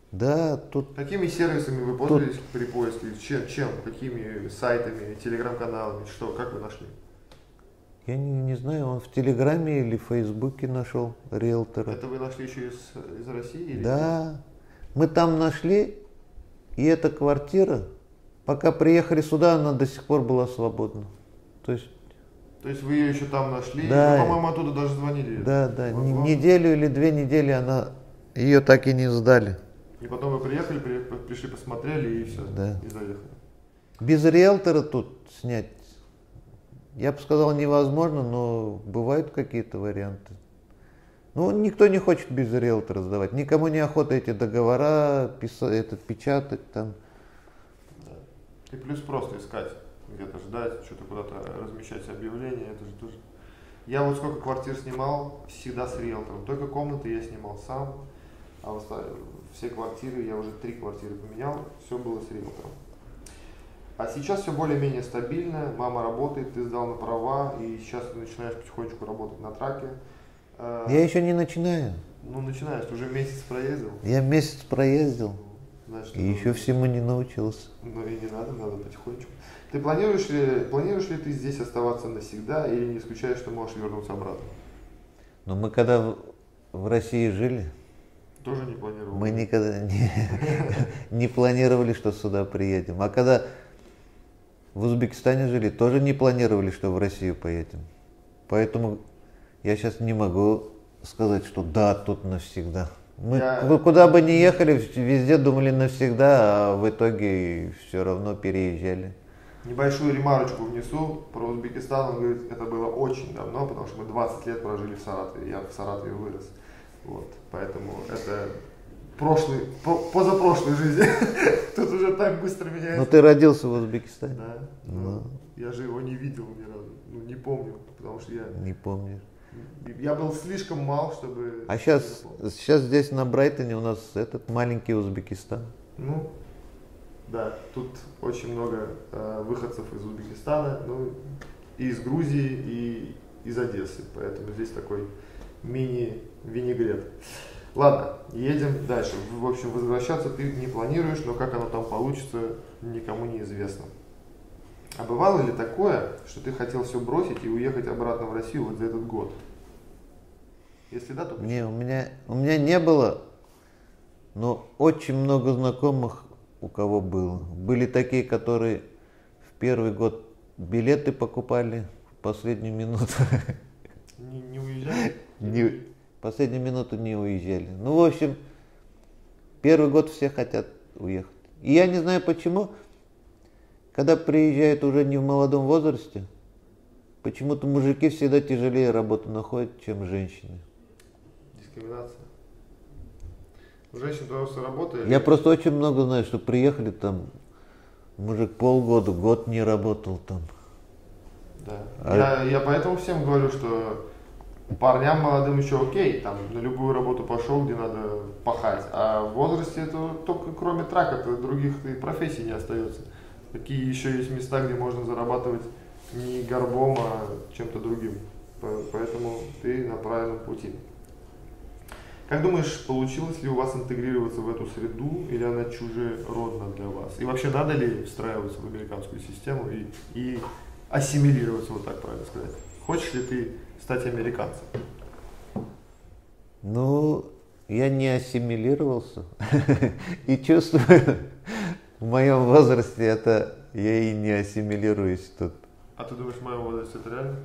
Да, тут... Какими сервисами вы пользовались тут... при поиске? Чем, чем? Какими сайтами, телеграм-каналами? Что? Как вы нашли? Я не, не знаю, он в Телеграме или в Фейсбуке нашел риэлтора. Это вы нашли еще из, из России? Или да. Здесь? Мы там нашли, и эта квартира, пока приехали сюда, она до сих пор была свободна. То есть... То есть вы ее еще там нашли? Да. Вы, по-моему, оттуда даже звонили? Да, да. Н- неделю или две недели она... Ее так и не сдали. И потом вы приехали, при, пришли, посмотрели и все, да. И заехали. Без риэлтора тут снять, я бы сказал, невозможно, но бывают какие-то варианты. Ну, никто не хочет без риэлтора сдавать. Никому не охота эти договора писать, этот, печатать там. Да. И плюс просто искать, где-то ждать, что-то куда-то размещать объявления, это же тоже. Я вот сколько квартир снимал, всегда с риэлтором. Только комнаты я снимал сам, а все квартиры, я уже три квартиры поменял, все было с риэлтором. А сейчас все более-менее стабильно, мама работает, ты сдал на права, и сейчас ты начинаешь потихонечку работать на траке. Я еще не начинаю. Ну, начинаешь, ты уже месяц проездил. Я месяц проездил, значит, и еще всему не научился. Ну и не надо, надо потихонечку. Ты планируешь ли, планируешь ли ты здесь оставаться навсегда, или не исключаешь, что можешь вернуться обратно? Ну, мы когда в, в России жили, тоже не планировали. Мы никогда не, не планировали, что сюда приедем. А когда в Узбекистане жили, тоже не планировали, что в Россию поедем. Поэтому я сейчас не могу сказать, что да, тут навсегда. Мы я... куда бы ни ехали, везде думали навсегда, а в итоге все равно переезжали. Небольшую ремарочку внесу про Узбекистан. Он говорит, это было очень давно, потому что мы двадцать лет прожили в Саратове. Я в Саратове вырос. Вот, поэтому это прошлый, позапрошлой жизни. Тут уже так быстро меняется. Ну ты родился в Узбекистане? Да. Ну, я же его не видел ни разу. Ну, не помню, потому что я... Не помню. Я был слишком мал, чтобы... А сейчас, сейчас здесь на Брайтоне у нас этот маленький Узбекистан. Ну, да, тут очень много э, выходцев из Узбекистана, ну, и из Грузии, и из Одессы. Поэтому здесь такой мини-винегрет. Ладно, едем дальше. В общем, возвращаться ты не планируешь, но как оно там получится, никому не известно. А бывало ли такое, что ты хотел все бросить и уехать обратно в Россию вот за этот год? Если да, то почему? Не, у меня, у меня не было, но очень много знакомых, у кого было. Были такие, которые в первый год билеты покупали в последнюю минуту. Не, не уезжали? Не, последнюю минуту не уезжали. Ну, в общем, первый год все хотят уехать. И я не знаю почему, когда приезжают уже не в молодом возрасте, почему-то мужики всегда тяжелее работу находят, чем женщины. Дискриминация. У женщин просто работает. Я просто очень много знаю, что приехали там, мужик полгода, год не работал там. Да. А... Я, я поэтому всем говорю, что парням молодым еще окей, там на любую работу пошел, где надо пахать, а в возрасте это только кроме трака-то других профессий не остается. Какие еще есть места, где можно зарабатывать не горбом, а чем-то другим. Поэтому ты на правильном пути. Как думаешь, получилось ли у вас интегрироваться в эту среду, или она чужеродна для вас? И вообще надо ли встраиваться в американскую систему и, и ассимилироваться, вот так правильно сказать? Хочешь ли ты стать американцем? Ну, я не ассимилировался и чувствую, в моем возрасте это я и не ассимилируюсь тут. А ты думаешь, в моем возрасте это реально?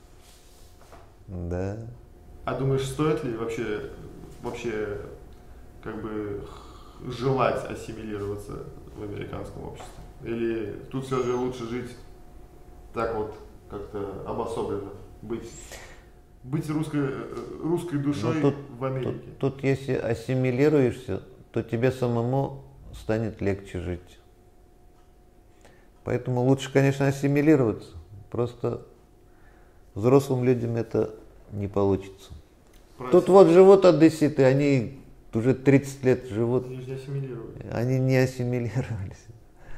Да. А думаешь, стоит ли вообще, вообще как бы желать ассимилироваться в американском обществе? Или тут все же лучше жить так вот как-то обособленно, быть, быть русской, русской душой тут, в Америке? Тут, тут если ассимилируешься, то тебе самому станет легче жить. Поэтому лучше, конечно, ассимилироваться. Просто взрослым людям это не получится. Правильно. Тут вот живут одесситы, они уже тридцать лет живут. Они же не ассимилировались. Они не ассимилировались.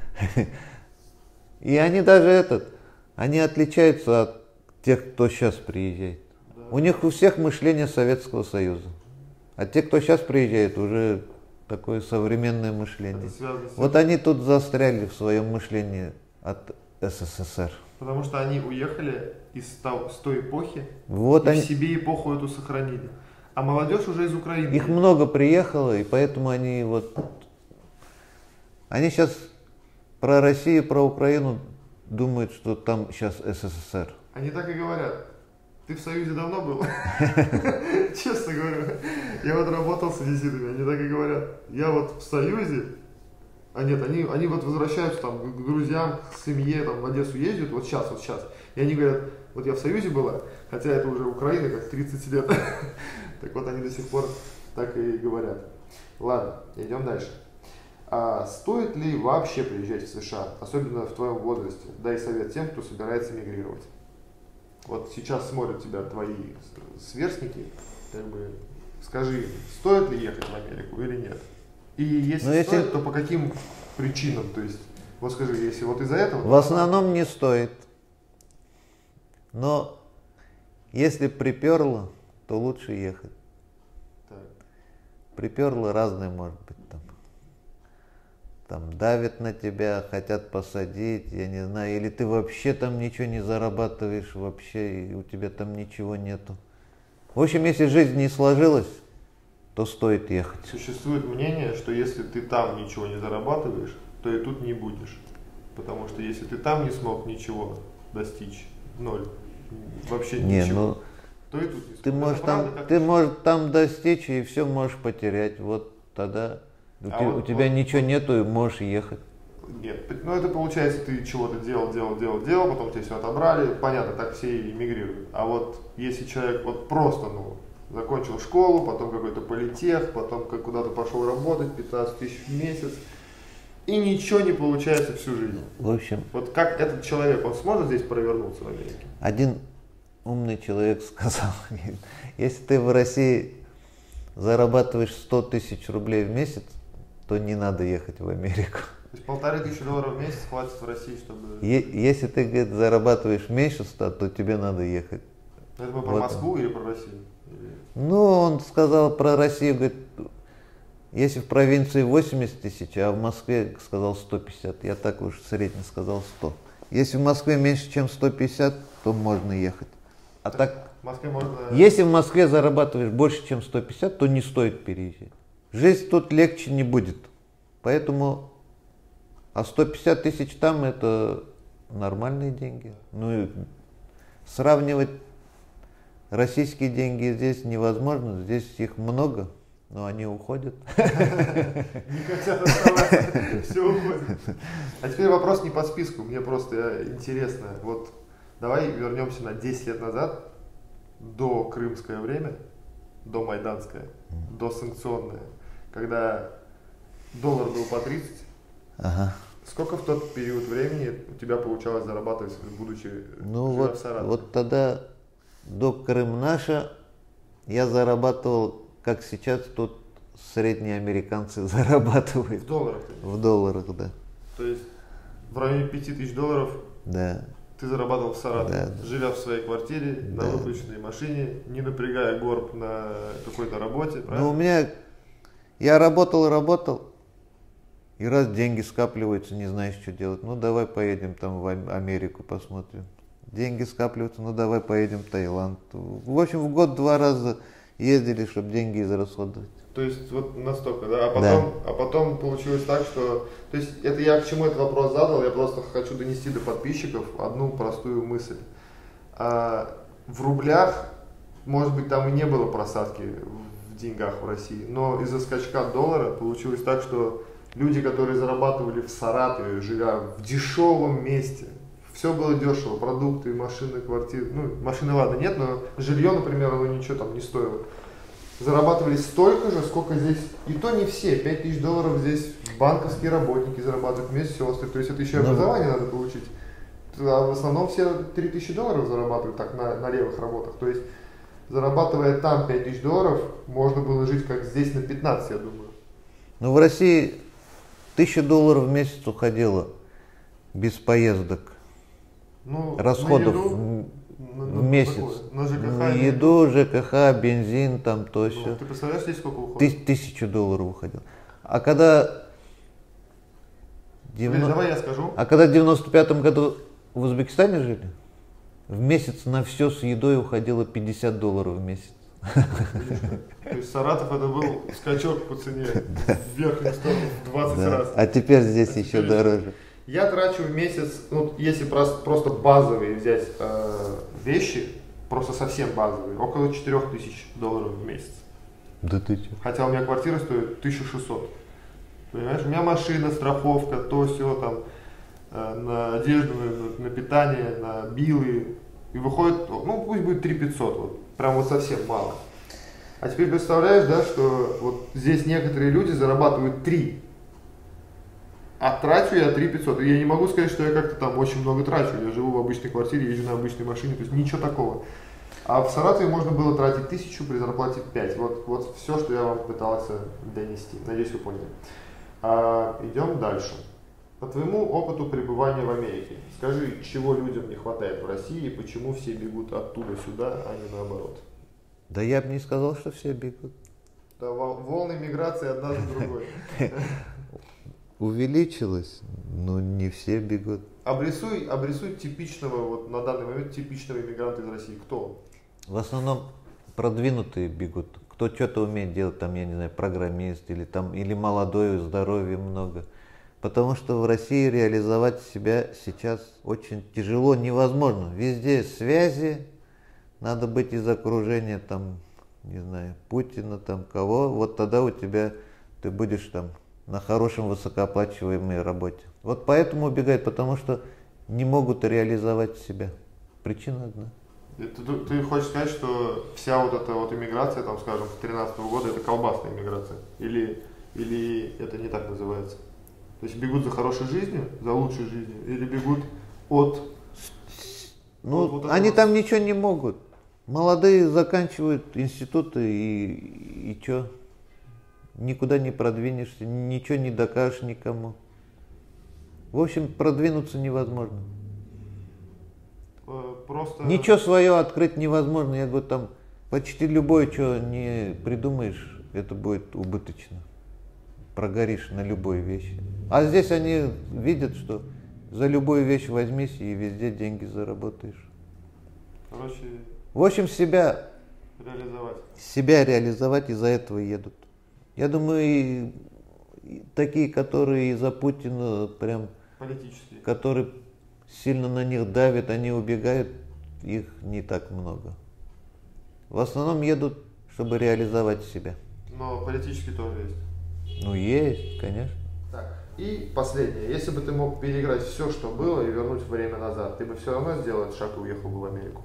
И они даже этот, они отличаются от тех, кто сейчас приезжает. Да. У них у всех мышление Советского Союза. А те, кто сейчас приезжает, уже такое современное мышление. Это связано с Вот они тут застряли в своем мышлении от СССР. Потому что они уехали из того, с той эпохи, Вот и они, в себе эпоху эту сохранили. А молодежь уже из Украины. их много приехало, и поэтому они вот... Они сейчас про Россию, про Украину думают, что там сейчас СССР. Они так и говорят. Ты в Союзе давно был? Честно говорю. Я вот работал с одесситами, они так и говорят. Я вот в Союзе, а нет, они, они вот возвращаются там к друзьям, к семье, там в Одессу ездят, вот сейчас, вот сейчас. И они говорят, вот я в Союзе была, хотя это уже Украина, как тридцать лет. Так вот они до сих пор так и говорят. Ладно, идем дальше. А стоит ли вообще приезжать в США, особенно в твоем возрасте? Дай совет тем, кто собирается мигрировать. Вот сейчас смотрят тебя твои сверстники, как бы скажи, стоит ли ехать в Америку или нет? И если, если... стоит, то по каким причинам? То есть, вот скажи, если вот из-за этого... В основном не стоит. Но если приперло, то лучше ехать. Так. Приперло разное может быть там. Там давят на тебя, хотят посадить, я не знаю, или ты вообще там ничего не зарабатываешь вообще, и у тебя там ничего нету. В общем, если жизнь не сложилась, то стоит ехать. Существует мнение, что если ты там ничего не зарабатываешь, то и тут не будешь. Потому что если ты там не смог ничего достичь, ноль, вообще не, ничего, ну, то и тут не сможешь. ты можешь, там, ты можешь там достичь и все можешь потерять, вот тогда у, а te, вот, у тебя вот, ничего нету и можешь ехать. Нет, ну это получается, ты чего-то делал, делал, делал, делал, потом тебе все отобрали, понятно, так все и мигрируют. А вот если человек вот просто, ну, закончил школу, потом какой-то политех, потом как куда-то пошел работать, пятнадцать тысяч в месяц, и ничего не получается всю жизнь. В общем, вот как этот человек, он сможет здесь провернуться в Америке? Один умный человек сказал, если ты в России зарабатываешь сто тысяч рублей в месяц, то не надо ехать в Америку. То есть полторы тысячи долларов в месяц хватит в России, чтобы... Если ты, говорит, зарабатываешь меньше ста, то тебе надо ехать. Это мы про вот. Москву или про Россию? Ну, он сказал про Россию, говорит, если в провинции восемьдесят тысяч, а в Москве сказал сто пятьдесят, я так уж средне сказал сто. Если в Москве меньше, чем сто пятьдесят, то можно ехать. А так, так в Москве можно... если в Москве зарабатываешь больше, чем сто пятьдесят, то не стоит переезжать. Жизнь тут легче не будет. Поэтому, а сто пятьдесят тысяч там это нормальные деньги. Ну и сравнивать российские деньги здесь невозможно. Здесь их много, но они уходят. Не хотят оставаться, все уходит. А теперь вопрос не по списку, мне просто интересно. Вот давай вернемся на десять лет назад, до крымское время, до майданское, до санкционное, когда доллар был по тридцать. Ага. Сколько в тот период времени у тебя получалось зарабатывать, будучи ну живя вот, в Саратове? Вот тогда до Крым наша я зарабатывал, как сейчас тут средние американцы зарабатывают. В долларах? В долларах, да. То есть в районе пяти тысяч долларов да. ты зарабатывал в Саратове, да. живя в своей квартире, да. на выключенной машине, не напрягая горб на какой-то работе, правильно? Ну у меня, я работал, работал, и раз деньги скапливаются, не знаешь, что делать, ну давай поедем там в Америку посмотрим. Деньги скапливаются, ну давай поедем в Таиланд. В общем, в год два раза ездили, чтобы деньги израсходовать. То есть вот настолько, да? А потом, да. а потом получилось так, что... То есть это я к чему этот вопрос задал, я просто хочу донести до подписчиков одну простую мысль. А, в рублях, может быть, там и не было просадки в деньгах в России, но из-за скачка доллара получилось так, что люди, которые зарабатывали в Саратове, живя в дешевом месте, все было дешево, продукты, машины, квартиры, ну, машины, ладно, нет, но жилье, например, оно ничего там не стоило. Зарабатывали столько же, сколько здесь, и то не все, пять тысяч долларов здесь банковские работники зарабатывают, медсестры, то есть это еще и образование надо получить. А в основном все три тысячи долларов зарабатывают так на, на левых работах, то есть зарабатывая там пять тысяч долларов, можно было жить как здесь на пятнадцать, я думаю. Ну в России тысяча долларов в месяц уходило без поездок. Ну, расходов еду, в, на, в месяц. На ЖКХ. На еду, ЖКХ, бензин, там то ну, все. Ты представляешь, здесь сколько уходит? Тысячу долларов уходило. А когда... девяносто... Давай я скажу. А когда в девяносто пятом году в Узбекистане жили, в месяц на все с едой уходило пятьдесят долларов в месяц. То есть Саратов это был скачок по цене в верхнюю сторону в двадцать Да. раз. А теперь здесь а еще теперь... дороже. Я трачу в месяц, ну, если просто, просто базовые взять э, вещи, просто совсем базовые, около четырёх тысяч долларов в месяц. Да ты че? Хотя у меня квартира стоит тысяча шестьсот. Понимаешь, у меня машина, страховка, то все там, э, на одежду, на, на питание, на билы. И выходит, ну пусть будет три тысячи пятьсот, вот, прям вот совсем мало. А теперь представляешь, да, что вот здесь некоторые люди зарабатывают три. А трачу я три тысячи пятьсот. И я не могу сказать, что я как-то там очень много трачу. Я живу в обычной квартире, езжу на обычной машине, то есть ничего такого. А в Саратове можно было тратить тысячу при зарплате пять. Вот, вот все, что я вам пытался донести. Надеюсь, вы поняли. А, идем дальше. По твоему опыту пребывания в Америке, скажи, чего людям не хватает в России и почему все бегут оттуда сюда, а не наоборот? Да я бы не сказал, что все бегут. Да, волны миграции одна за другой. Увеличилось, но не все бегут. Обрисуй, обрисуй типичного, вот на данный момент типичного иммигранта из России. Кто? В основном продвинутые бегут. Кто что-то умеет делать, там, я не знаю, программист, или там, или молодой, здоровья много. Потому что в России реализовать себя сейчас очень тяжело, невозможно. Везде связи, надо быть из окружения, там, не знаю, Путина, там, кого. Вот тогда у тебя, ты будешь там на хорошем высокооплачиваемой работе. Вот поэтому убегают, потому что не могут реализовать себя. Причина одна. Ты, ты, ты хочешь сказать, что вся вот эта вот иммиграция, там, скажем, с тринадцатого года, это колбасная иммиграция? Или, или это не так называется? То есть бегут за хорошей жизнью, за лучшей жизнью, или бегут от... Ну, от вот они вот... там ничего не могут. Молодые заканчивают институты и, и что? Никуда не продвинешься, ничего не докажешь никому. В общем, продвинуться невозможно. Просто... Ничего свое открыть невозможно. Я говорю, там почти любое, что не придумаешь, это будет убыточно. Прогоришь на любой вещи. А здесь они видят, что за любую вещь возьмись и везде деньги заработаешь. Короче, в общем, себя реализовать. Себя реализовать, из-за этого едут. Я думаю, и, и такие, которые из-за Путина прям... Политические. Которые сильно на них давят, они убегают, их не так много. В основном едут, чтобы реализовать себя. Но политические тоже есть. Ну, есть, конечно. Так, и последнее. Если бы ты мог переиграть все, что было, и вернуть время назад, ты бы все равно сделал этот шаг и уехал бы в Америку?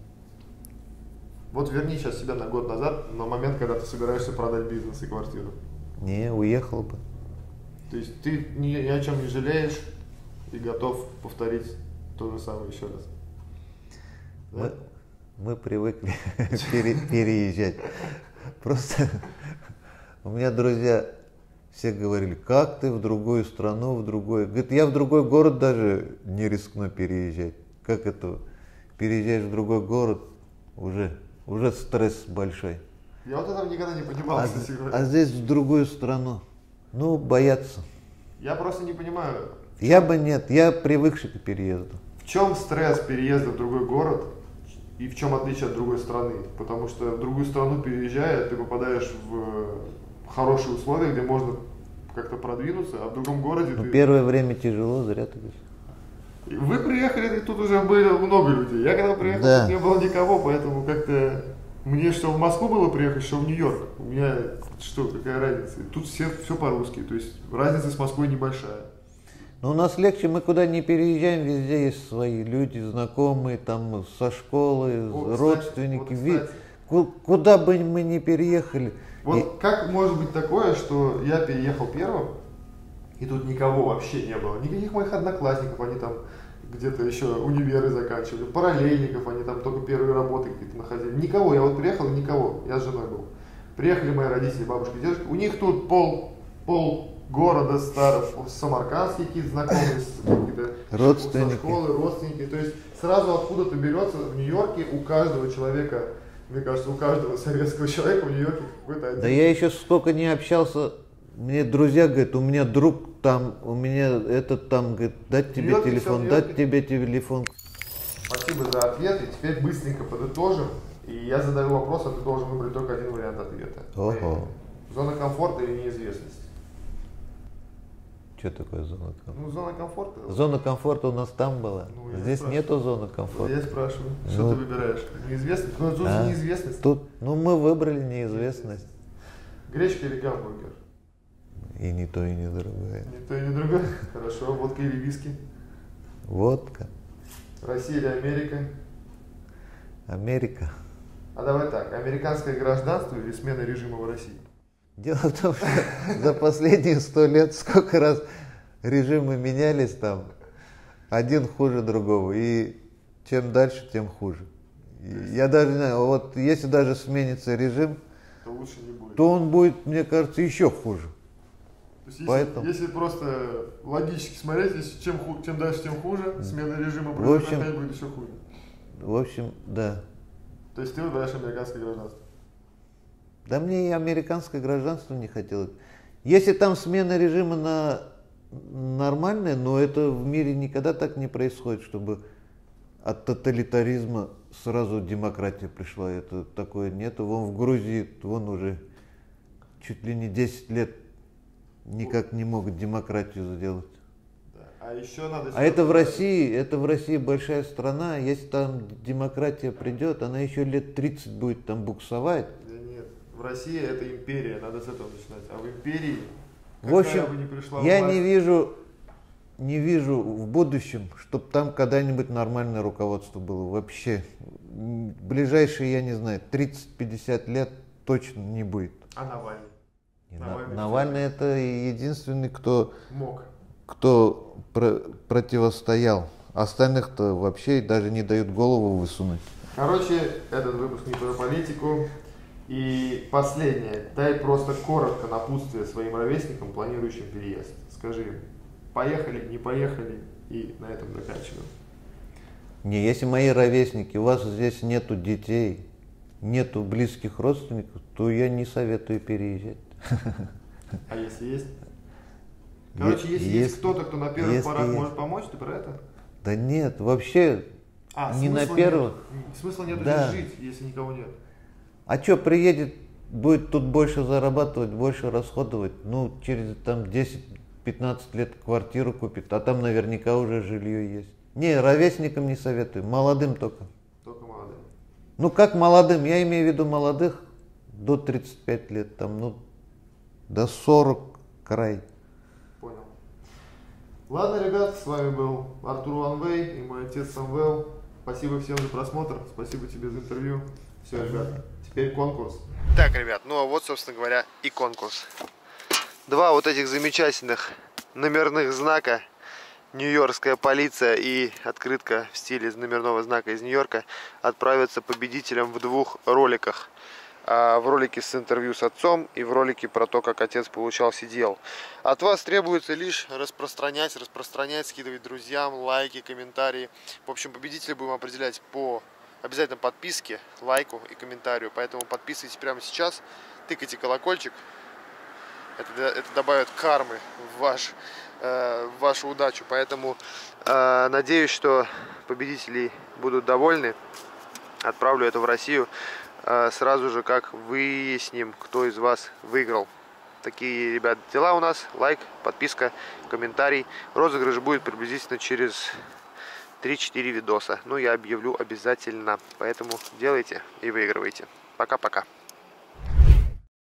Вот верни сейчас себя на год назад, на момент, когда ты собираешься продать бизнес и квартиру. Не, уехал бы. То есть ты ни, ни о чем не жалеешь и готов повторить то же самое еще раз? Мы, да? мы привыкли переезжать. Просто у меня друзья все говорили, как ты в другую страну, в другой... Говорит, я в другой город даже не рискну переезжать. Как это? Переезжаешь в другой город, уже, уже стресс большой. Я вот этого никогда не понимал, а, кстати говоря. А здесь в другую страну. Ну, боятся. Я просто не понимаю. Я бы нет, я привыкший к переезду. В чем стресс переезда в другой город и в чем отличие от другой страны? Потому что в другую страну переезжая, ты попадаешь в хорошие условия, где можно как-то продвинуться, а в другом городе ну, ты... Первое время тяжело, зря ты говоришь. Вы приехали, и тут уже было много людей. Я когда приехал, да. тут не было никого, поэтому как-то мне что в Москву было приехать, что в Нью-Йорк. У меня что, какая разница? Тут все, все по-русски, то есть разница с Москвой небольшая. Но у нас легче, мы куда не переезжаем, везде есть свои люди, знакомые, там со школы, вот, родственники. Вот, кстати, куда бы мы ни переехали. Вот и... как может быть такое, что я переехал первым, и тут никого вообще не было, никаких моих одноклассников, они там где-то еще универы заканчивали, параллельников, они там только первые работы какие-то находили. Никого, я вот приехал, никого, я с женой был. Приехали мои родители, бабушка, дедушка, у них тут пол, пол города старых, самаркандские какие-то знакомые, какие-то родственники. Со школы, родственники. То есть сразу откуда-то берется в Нью-Йорке у каждого человека, мне кажется, у каждого советского человека в Нью-Йорке какой-то один. Да я еще сколько не общался, мне друзья говорят, у меня друг там, у меня этот там, говорит, дать тебе Вперед, телефон, вперед. дать тебе телефон. Спасибо за ответ. И теперь быстренько подытожим. И я задаю вопрос, а ты должен выбрать только один вариант ответа. Ого. Зона комфорта или неизвестность? Что такое зона комфорта? Ну, зона комфорта. Зона комфорта у нас там была. Ну, я Здесь спрашиваю. нету зоны комфорта. Я спрашиваю, Ну, что ты выбираешь? Неизвестность? Ну, тут а? неизвестность. Тут, ну, мы выбрали неизвестность. Гречка или гамбургер? И ни то, и ни другое. Ни то, и ни другое. Хорошо. Водка или виски? Водка. Россия или Америка? Америка. А давай так, американское гражданство или смена режима в России? Дело в том, что за последние сто лет сколько раз режимы менялись там, один хуже другого, и чем дальше, тем хуже. И я даже не знаю, вот если даже сменится режим, То лучше не будет. то он будет, мне кажется, еще хуже. То есть, если, Поэтому- если просто логически смотреть, если чем, ху- чем дальше, тем хуже, смена режима В общем- опять будет еще хуже. В общем, да. То есть ты выбираешь американское гражданство? Да мне и американское гражданство не хотелось. Если там смена режима на нормальное, но это в мире никогда так не происходит, чтобы от тоталитаризма сразу демократия пришла. Это такое нет. Вон в Грузии, вон уже чуть ли не десять лет никак не могут демократию сделать. Да. А еще надо... А это в России, это в России большая страна. Если там демократия придет, она еще лет тридцать будет там буксовать. Да нет, в России это империя, надо с этого начинать. А в империи, В общем, какая бы ни пришла я власть, не вижу, не вижу в будущем, чтобы там когда-нибудь нормальное руководство было. Вообще, М, ближайшие, я не знаю, тридцать-пятьдесят лет точно не будет. А Навальный? И На- Навальный Навальный это единственный, кто, Мог. кто про- противостоял. Остальных-то вообще даже не дают голову высунуть. Короче, этот выпуск не про политику. И последнее. Дай просто коротко напутствие своим ровесникам, планирующим переезд. Скажи им, поехали, не поехали, и на этом заканчиваем. Не, если мои ровесники, у вас здесь нету детей, нету близких родственников, то я не советую переезжать. А если есть? Короче, Е- если есть если- кто-то, кто на первых если порах есть. может помочь, ты про это? Да нет, вообще А, не на смысла первых. нет. Смысла нет Да. здесь жить, если никого нет. А что, приедет, будет тут больше зарабатывать, больше расходовать, ну, через там десять-пятнадцать лет квартиру купит, а там наверняка уже жилье есть. Не, ровесникам не советую, молодым только. Только молодые. Ну, как молодым, я имею в виду молодых до тридцати пяти лет, там, ну, до сорока край. Понял. Ладно, ребят, с вами был Артур Ванвей и мой отец Самвел. Спасибо всем за просмотр, спасибо тебе за интервью. Все, ребят, теперь конкурс. Так, ребят, ну а вот, собственно говоря, и конкурс. Два вот этих замечательных номерных знака, нью-йоркская полиция и открытка в стиле номерного знака из Нью-Йорка, отправятся победителям в двух роликах. В ролике с интервью с отцом и в ролике про то, как отец получал сидел. От вас требуется лишь распространять, распространять, скидывать друзьям, лайки, комментарии. В общем, победителя будем определять по обязательно подписке, лайку и комментарию. Поэтому подписывайтесь прямо сейчас, тыкайте колокольчик. Это, это добавит кармы в, ваш, э, в вашу удачу. Поэтому э, надеюсь, что победители будут довольны. Отправлю это в Россию сразу же, как выясним, кто из вас выиграл. Такие, ребят, дела у нас. Лайк, подписка, комментарий. Розыгрыш будет приблизительно через три-четыре видоса. Ну, я объявлю обязательно. Поэтому делайте и выигрывайте. Пока-пока.